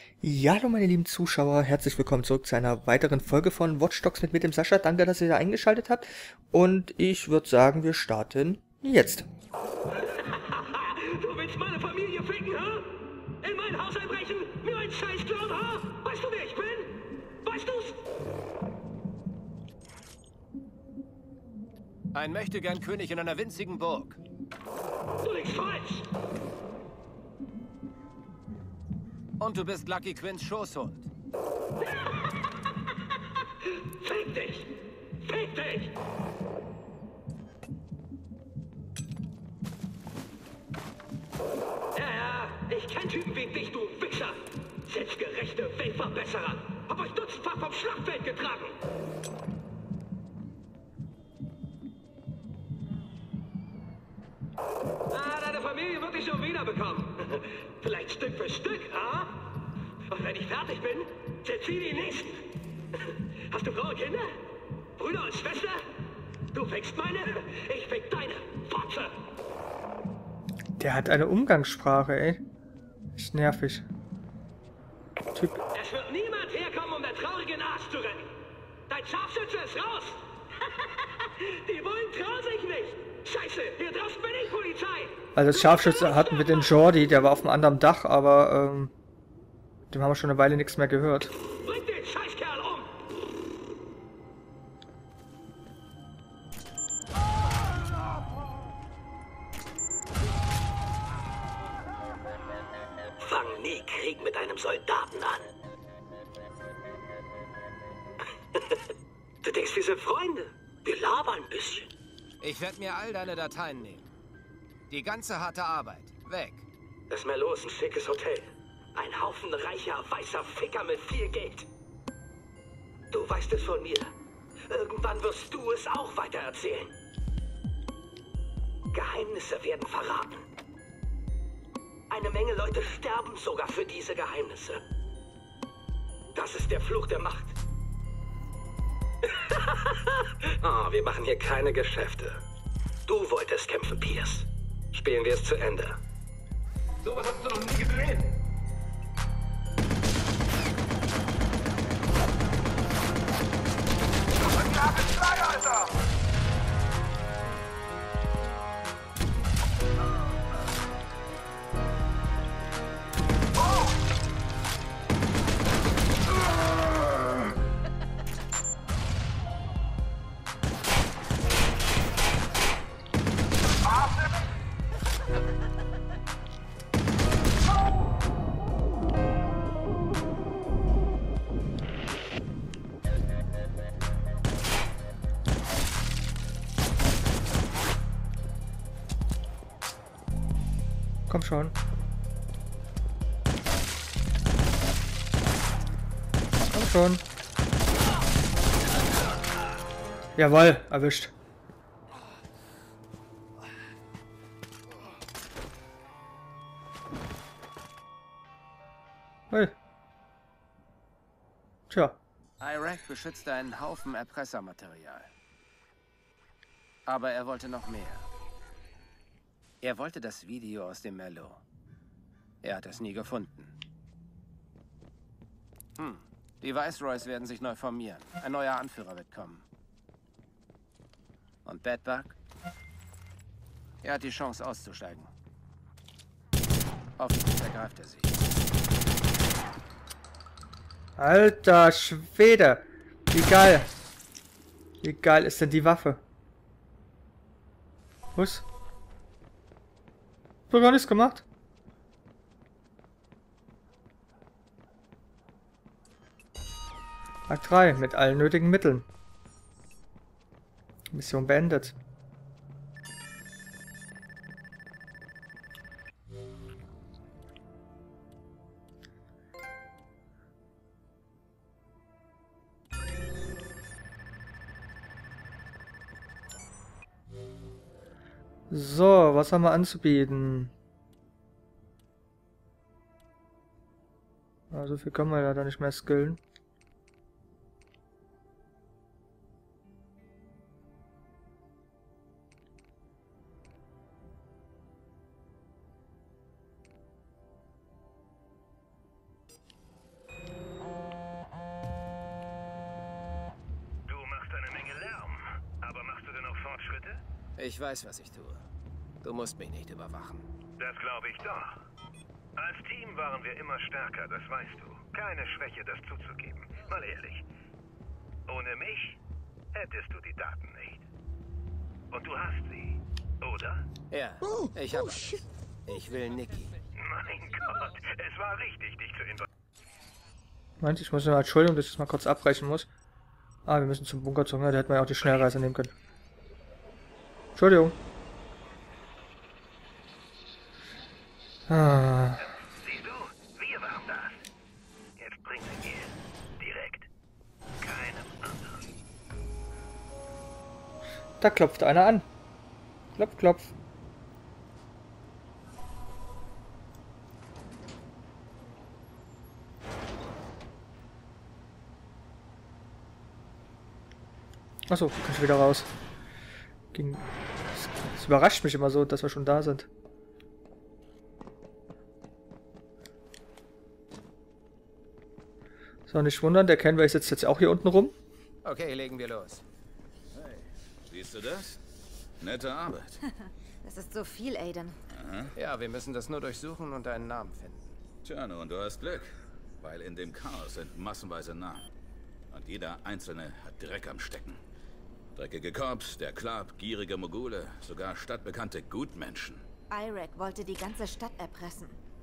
Ja, hallo meine lieben Zuschauer, herzlich willkommen zurück zu einer weiteren Folge von Watch Dogs mit dem Sascha. Danke, dass ihr da eingeschaltet habt. Und ich würde sagen, wir starten jetzt. Du willst meine Familie ficken, ha? In mein Haus einbrechen? Mir ein Scheiß klauen, ha? Weißt du, wer ich bin? Weißt du's? Ein Möchtegern-König in einer winzigen Burg. Du liegst falsch! Und du bist Lucky Quinns Schoßhund. Fick dich! Fick dich! Ja, ich kenn Typen wie dich, du Wichser! Selbstgerechte Weltverbesserer! Hab euch dutzendfach vom Schlachtfeld getragen! Deine Familie wird dich schon wiederbekommen. Vielleicht Stück für Stück, ha? Und wenn ich fertig bin, zerzieh die nächsten. Hast du Frau und Kinder? Brüder und Schwester? Du fickst meine, ich fick deine. Fotze! Der hat eine Umgangssprache, ey. Ist nervig. Typ. Es wird niemand herkommen, um der traurigen Arsch zu retten. Dein Scharfschütze ist raus. Die Bullen trauen sich nicht. Scheiße, hier draußen bin ich Polizei. Also als Scharfschütze hatten wir den Jordi, der war auf einem anderen Dach, aber dem haben wir schon eine Weile nichts mehr gehört. Bring den Scheißkerl um. Fang nie Krieg mit einem Soldaten an. Du denkst, wir sind Freunde. Wir labern ein bisschen. Ich werde mir all deine Dateien nehmen. Die ganze harte Arbeit. Weg. Das Merlot ist ein schickes Hotel. Ein Haufen reicher, weißer Ficker mit viel Geld. Du weißt es von mir. Irgendwann wirst du es auch weitererzählen. Geheimnisse werden verraten. Eine Menge Leute sterben sogar für diese Geheimnisse. Das ist der Fluch der Macht. Oh, wir machen hier keine Geschäfte. Du wolltest kämpfen, Pierce. Spielen wir es zu Ende. So was hast du noch nie gesehen. Alter! Komm schon. Komm schon. Jawohl, erwischt. Hey. Tja. Iraq beschützte einen Haufen Erpressermaterial. Aber er wollte noch mehr. Er wollte das Video aus dem Merlot. Er hat es nie gefunden. Die Viceroys werden sich neu formieren. Ein neuer Anführer wird kommen. Und Bedbug? Er hat die Chance auszusteigen. Hoffentlich ergreift er sie. Alter Schwede. Wie geil. Wie geil ist denn die Waffe? Was? Ich hab gar nichts gemacht. Akt 3 mit allen nötigen Mitteln. Mission beendet. So, was haben wir anzubieten? So viel können wir leider nicht mehr skillen. Ich weiß, was ich tue. Du musst mich nicht überwachen. Das glaube ich doch. Als Team waren wir immer stärker, das weißt du. Keine Schwäche, das zuzugeben. Mal ehrlich. Ohne mich hättest du die Daten nicht. Und du hast sie, oder? Ja, ich habe alles. Ich will Nikki. Mein Gott, es war richtig, dich zu involvieren. Meint, ich muss nur, Entschuldigung, dass ich das mal kurz abbrechen muss. Ah, wir müssen zum Bunker zurück. Ja, da hätten wir ja auch die Schnellreise nehmen können. Entschuldigung. Ah. Siehst du, wir waren das. Jetzt bring sie mir. Direkt. Keinem anderen. Da klopft einer an. Klopf, klopf. Achso, kann ich wieder raus. Es überrascht mich immer so, dass wir schon da sind. So, nicht wundern, der Kenway sitzt jetzt auch hier unten rum. Okay, legen wir los. Hey, siehst du das? Nette Arbeit. Das ist so viel, Aiden. Ja, wir müssen das nur durchsuchen und einen Namen finden. Tja, und du hast Glück. Weil in dem Chaos sind massenweise Namen. Und jeder Einzelne hat Dreck am Stecken. Dreckige Korps, der Club, gierige Mogule, sogar stadtbekannte Gutmenschen. Iraq wollte die ganze Stadt erpressen.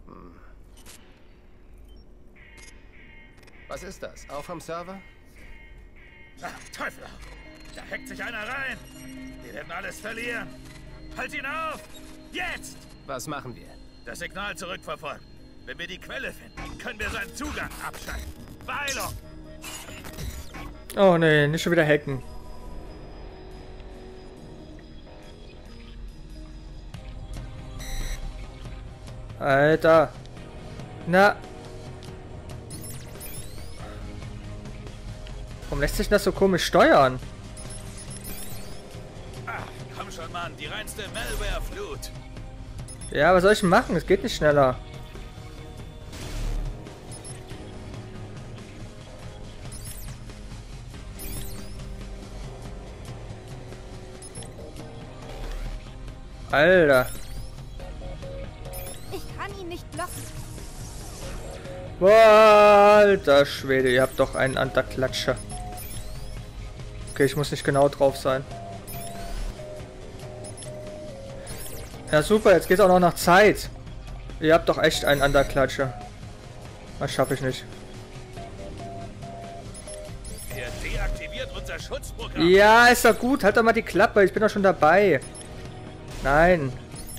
Was ist das? Auch vom Server? Ach, Teufel! Da hackt sich einer rein! Wir werden alles verlieren! Halt ihn auf! Jetzt! Was machen wir? Das Signal zurückverfolgen. Wenn wir die Quelle finden, können wir seinen Zugang abschalten. Beeilung! Oh nee, nicht schon wieder hacken. Alter. Na. Warum lässt sich das so komisch steuern? Ach, komm schon, Mann. Die reinste Malware-Flut. Ja, was soll ich machen? Es geht nicht schneller. Alter. Ich kann ihn nicht blocken. Boah, alter Schwede, ihr habt doch einen Anterklatscher. Okay, ich muss nicht genau drauf sein. Ja super, jetzt geht's auch noch nach Zeit. Ihr habt doch echt einen Underklatscher. Das schaffe ich nicht. Er deaktiviert unser Schutzprogramm. Ja, ist doch gut. Halt doch mal die Klappe. Ich bin doch schon dabei. Nein.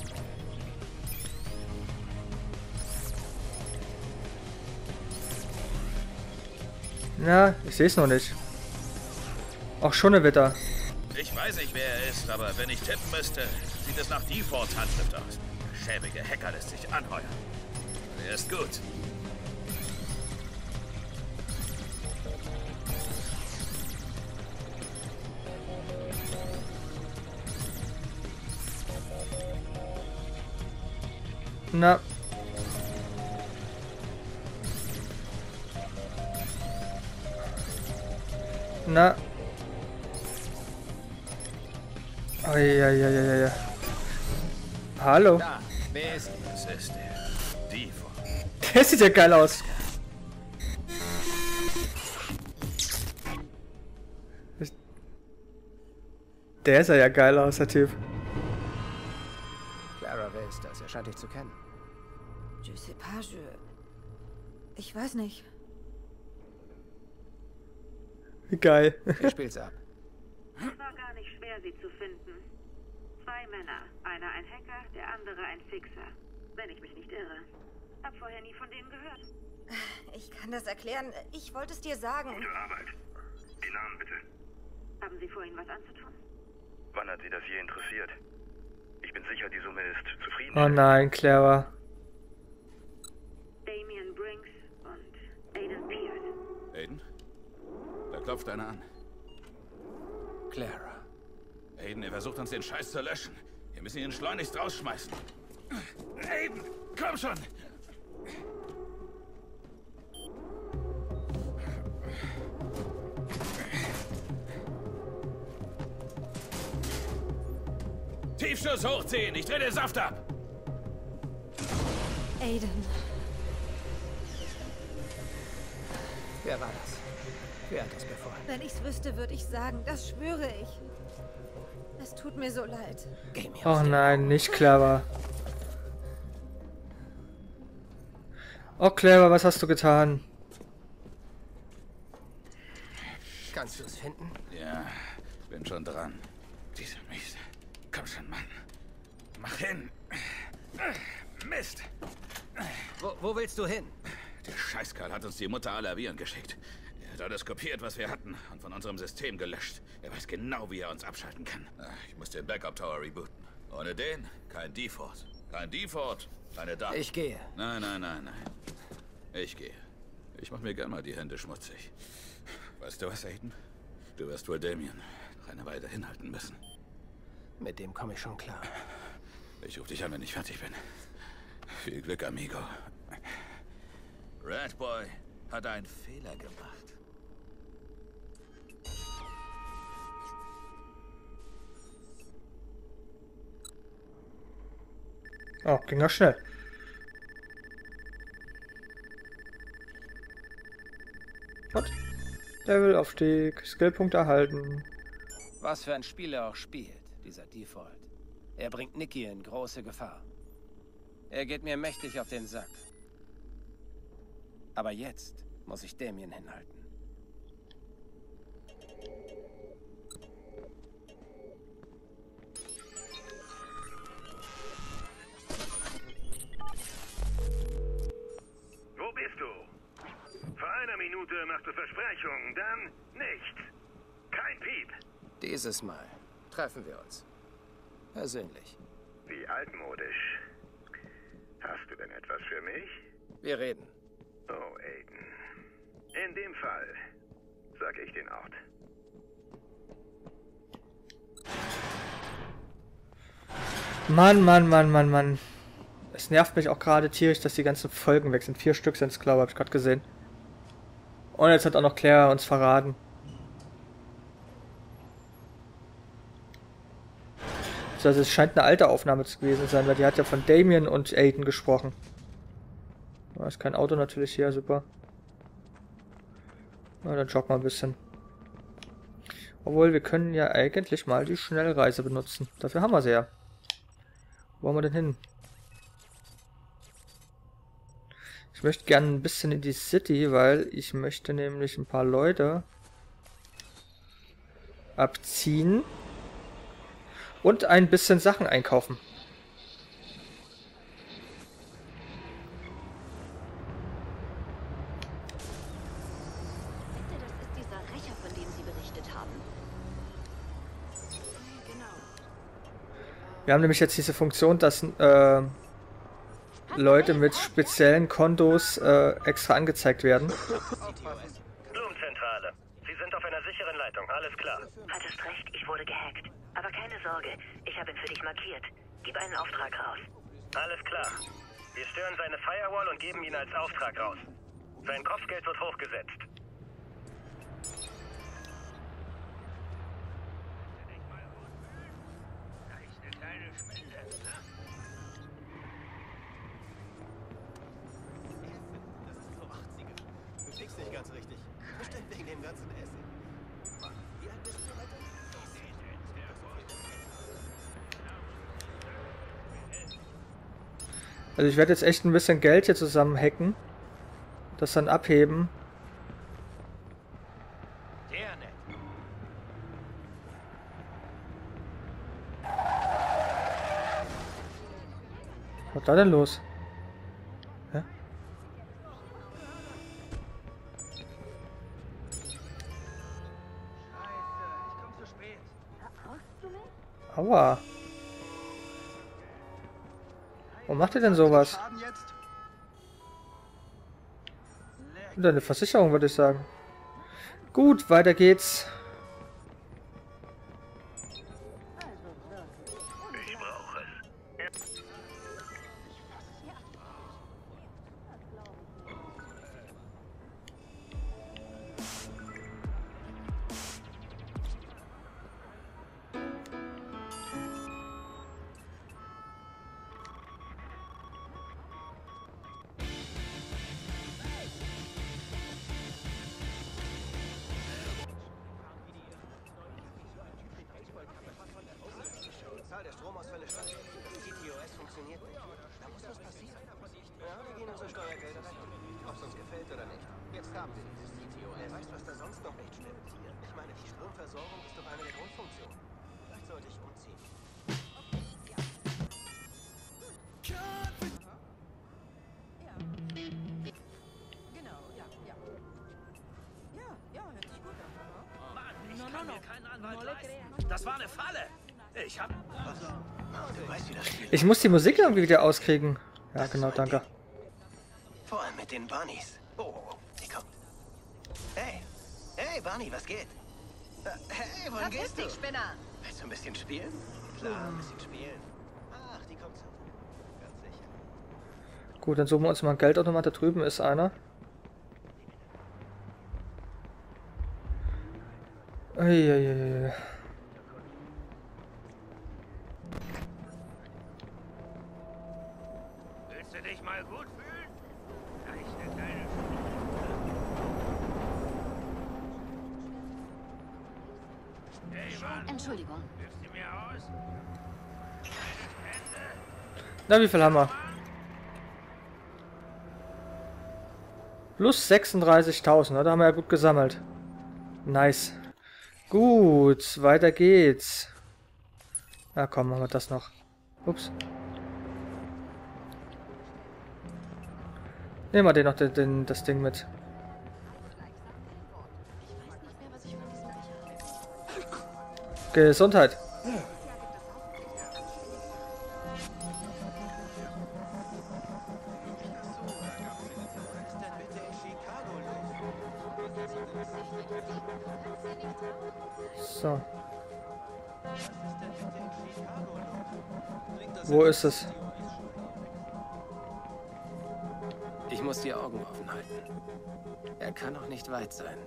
Na, ich sehe es noch nicht. Auch schon ein Wetter. Ich weiß nicht, wer er ist, aber wenn ich tippen müsste, sieht es nach Default-Handschrift aus. Der schäbige Hacker lässt sich anheuern. Er ist gut. Na. Na. Eieieiei. Hallo. Da, wer ist? Das ist der Default. Der sieht ja geil aus. Der sah ja geil aus, der Typ. Clara, wer ist das? Er scheint dich zu kennen. Je sais pas, ich weiß nicht. Wie geil. Ich spiel's ab. Es war gar nicht schwer, sie zu finden. 2 Männer. Einer ein Hacker, der andere ein Fixer. Wenn ich mich nicht irre. Hab vorher nie von denen gehört. Ich kann das erklären. Ich wollte es dir sagen. Gute Arbeit. Die Namen bitte. Haben Sie vor, Ihnen was anzutun? Wann hat Sie das je interessiert? Ich bin sicher, die Summe ist zufrieden. Oh nein, Clara. Damien Brinks und Aiden Pierce. Aiden? Da klopft einer an. Clara. Aiden, er versucht uns den Scheiß zu löschen. Wir müssen ihn schleunigst rausschmeißen. Aiden, komm schon! Tiefschuss hochziehen. Ich dreh den Saft ab. Aiden. Wer war das? Wer hat das befohlen? Wenn ich's wüsste, würde ich sagen, das schwöre ich. Es tut mir so leid. Geh mir Oh aus dem nein, nicht Clever. Oh Clever, was hast du getan? Kannst du es finden? Ja, bin schon dran. Diese Mist. Komm schon, Mann. Mach hin. Mist. Wo willst du hin? Der Scheißkerl hat uns die Mutter aller Viren geschickt. Er hat alles kopiert, was wir hatten, und von unserem System gelöscht. Er weiß genau, wie er uns abschalten kann. Ich muss den Backup-Tower rebooten. Ohne den kein Default. Kein Default, keine Daten. Ich gehe. Nein, nein, nein, nein. Ich gehe. Ich mach mir gern mal die Hände schmutzig. Weißt du was, Aiden? Du wirst wohl Damien noch eine Weile hinhalten müssen. Mit dem komme ich schon klar. Ich rufe dich an, wenn ich fertig bin. Viel Glück, Amigo. Ratboy hat einen Fehler gemacht. Oh, ging ja schnell. What? Levelaufstieg, Skillpunkt erhalten. Was für ein Spiel er auch spielt, dieser Default. Er bringt Nikki in große Gefahr. Er geht mir mächtig auf den Sack. Aber jetzt muss ich Damien hinhalten. Wo bist du? Vor einer Minute machst du Versprechungen, dann nichts. Kein Piep. Dieses Mal treffen wir uns. Persönlich. Wie altmodisch. Hast du denn etwas für mich? Wir reden. Oh, Aiden. In dem Fall sag ich den Ort. Mann, Mann, Mann, Mann, Mann. Es nervt mich auch gerade tierisch, dass die ganzen Folgen weg sind. 4 Stück sind es, glaube ich, habe ich gerade gesehen. Und jetzt hat auch noch Claire uns verraten. Also es scheint eine alte Aufnahme zu gewesen sein, weil die hat ja von Damien und Aiden gesprochen. Da ist kein Auto natürlich hier, super. Na, dann joggen wir ein bisschen. Obwohl, wir können ja eigentlich mal die Schnellreise benutzen. Dafür haben wir sie ja. Wo wollen wir denn hin? Ich möchte gerne ein bisschen in die City, weil ich möchte nämlich ein paar Leute abziehen und ein bisschen Sachen einkaufen. Das ist dieser Rächer, von dem Sie berichtet haben. Genau. Wir haben nämlich jetzt diese Funktion, dass Leute mit speziellen Kontos extra angezeigt werden. Blumenzentrale. Sie sind auf einer sicheren Leitung. Alles klar. Hattest recht, ich wurde gehackt. Aber keine Sorge, ich habe ihn für dich markiert. Gib einen Auftrag raus. Alles klar. Wir stören seine Firewall und geben ihn als Auftrag raus. Sein Kopfgeld wird hochgesetzt. Du tickst nicht ganz richtig. Bestimmt wegen dem ganzen Essen. Wie alt bist du, Alter? Also ich werde jetzt echt ein bisschen Geld hier zusammen hacken. Das dann abheben. Sehr nett. Was war da denn los? Hä? Aua. Warum macht ihr denn sowas? Und eine Versicherung, würde ich sagen. Gut, weiter geht's. Ich brauche es. CTOS funktioniert nicht. Da muss was passieren. Ja, wir gehen unsere Steuergelder rein. Ob es uns gefällt oder nicht. Jetzt haben wir dieses CTOS. Wer weiß, was da sonst noch nicht stimmt. Ich meine, die Stromversorgung ist doch eine der Grundfunktionen. Vielleicht sollte ich umziehen. Genau, ja. Ja, hört sich gut an. Mann, ich kann mir keinen Anwalt leisten. Das war eine Falle. Ich hab... Du weißt, wie das geht. Ich muss die Musik irgendwie wieder auskriegen. Ja, genau, danke. Vor allem mit den Bunnies. Oh, die kommt. Hey, Bunny, was geht? Hey, wohin gehst du? Spinner! Willst du ein bisschen spielen? Klar, ein bisschen spielen. Ach, die kommt so. Ganz sicher. Gut, dann suchen wir uns mal einen Geldautomat. Da drüben ist einer. Eieiei. Willst du dich mal gut fühlen? Gleich eine kleine... Hey, Mann, Entschuldigung. hilfst du mir aus? Na, wie viel haben wir? Plus 36.000, da haben wir ja gut gesammelt. Nice. Gut, weiter geht's. Na komm, machen wir das noch. Ups. Nehmen wir den noch, das Ding mit. Gesundheit. So. Wo ist es? Ich muss die Augen offen halten. Er kann noch nicht weit sein.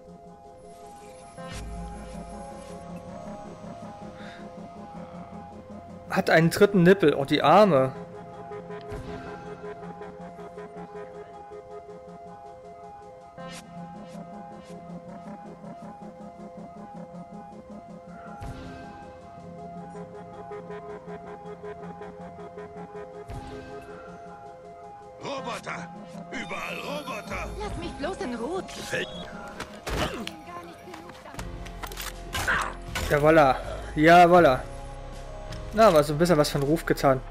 Hat einen dritten Nippel. Oh, die Arme. Roboter! Überall Roboter! Lass mich bloß in Ruhe. Ja, voilà. Ja, voilà. Na, aber so ein bisschen was von Ruf getan.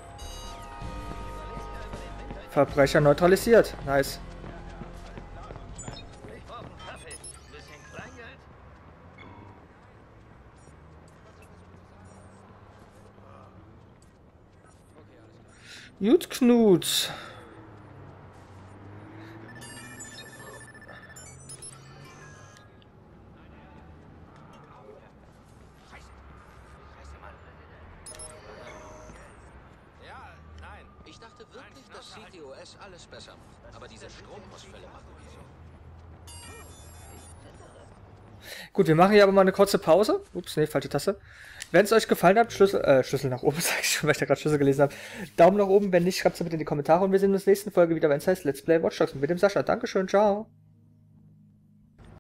Verbrecher neutralisiert. Nice. Ich brauche einen Kaffee. Ein bisschen Kleingeld? Gut, Knut. Ich dachte wirklich, dass CTOS alles besser macht. Aber diese Stromausfälle machen mich so. Gut, wir machen hier aber mal eine kurze Pause. Ups, nee, falsche Taste. Wenn es euch gefallen hat, Schlüssel nach oben, sag ich schon, weil ich da gerade Schlüssel gelesen habe. Daumen nach oben, wenn nicht, schreibt es bitte in die Kommentare und wir sehen uns in der nächsten Folge wieder, wenn es heißt Let's Play Watch Dogs mit dem Sascha. Dankeschön, ciao.